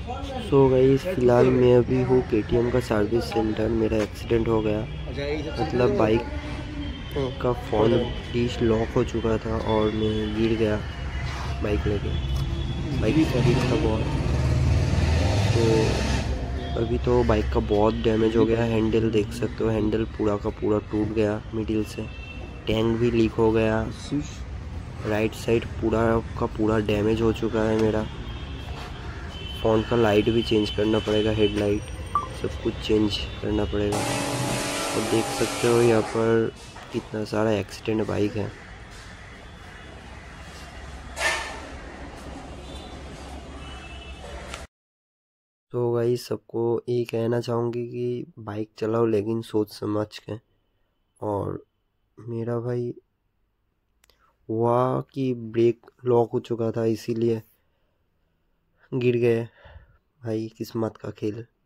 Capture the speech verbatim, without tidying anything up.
So guys फ़िलहाल मैं अभी हूँ केटीएम का सर्विस सेंटर। मेरा एक्सीडेंट हो गया, मतलब बाइक का फ़ोन डिश लॉक हो चुका था और मैं गिर गया बाइक लेके। बाइक स्पीड था बहुत, तो अभी तो बाइक का बहुत डैमेज हो गया। हैंडल देख सकते हो, हैंडल पूरा का पूरा टूट गया मिडिल से। टैंक भी लीक हो गया। राइट साइड पूरा का पूरा डैमेज हो चुका है मेरा। फ़ोन का लाइट भी चेंज करना पड़ेगा, हेडलाइट सब कुछ चेंज करना पड़ेगा। और देख सकते हो यहाँ पर कितना सारा एक्सीडेंट बाइक है। तो भाई सबको ये कहना चाहूँगी कि बाइक चलाओ लेकिन सोच समझ के। और मेरा भाई हुआ कि ब्रेक लॉक हो चुका था, इसीलिए गिर गए। भाई किस्मत का खेल।